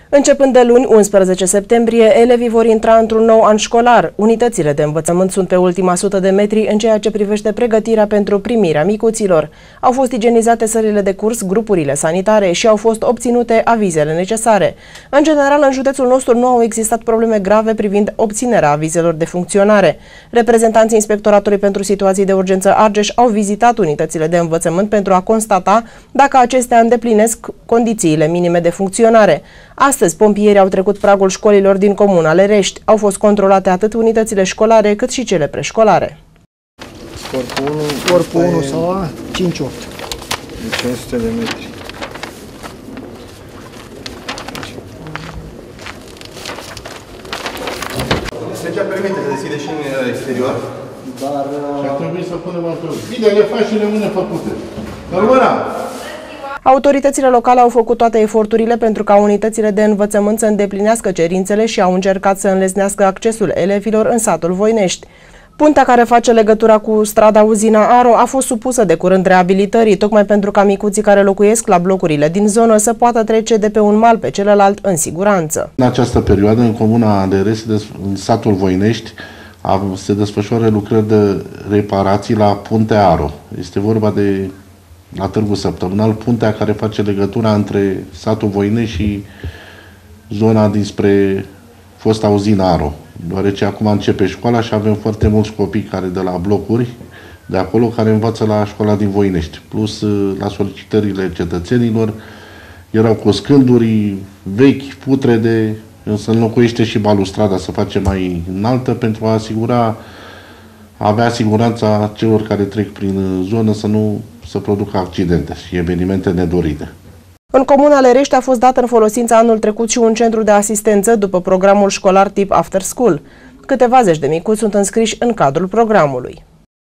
Începând de luni, 11 septembrie, elevii vor intra într-un nou an școlar. Unitățile de învățământ sunt pe ultima 100 de metri în ceea ce privește pregătirea pentru primirea micuților. Au fost igienizate sălile de curs, grupurile sanitare și au fost obținute avizele necesare. În general, în județul nostru nu au existat probleme grave privind obținerea avizelor de funcționare. Reprezentanții Inspectoratului pentru Situații de Urgență Argeș au vizitat unitățile de învățământ pentru a constata dacă acestea îndeplinesc condițiile minime de funcționare. Astăzi, pompierii au trecut pragul școlilor din comuna Lerești. Au fost controlate atât unitățile școlare, cât și cele preșcolare. Corpul 1 sau A, 5-8. 500 de metri. Legea permite să deschide și în exterior. Dar ar trebui să punem acolo. Bine, le faci și rămâne făcute. Rămâna! Autoritățile locale au făcut toate eforturile pentru ca unitățile de învățământ să îndeplinească cerințele și au încercat să înlesnească accesul elevilor în satul Voinești. Puntea care face legătura cu strada Uzina Aro a fost supusă de curând reabilitării, tocmai pentru ca micuții care locuiesc la blocurile din zonă să poată trece de pe un mal pe celălalt în siguranță. În această perioadă, în comuna Lerești, în satul Voinești, se desfășoară lucrări de reparații la Puntea Aro. Este vorba de, la Târgu Săptămânal, puntea care face legătura între satul Voinești și zona dinspre fosta uzina Aro. Deoarece acum începe școala și avem foarte mulți copii care de la blocuri de acolo care învață la școala din Voinești. Plus la solicitările cetățenilor erau coscânduri vechi, putrede, însă înlocuiește și balustrada să face mai înaltă pentru a avea siguranța celor care trec prin zonă să nu se producă accidente și evenimente nedorite. În comuna Lerești a fost dat în folosință anul trecut și un centru de asistență după programul școlar tip After School. Câteva zeci de micuți sunt înscriși în cadrul programului.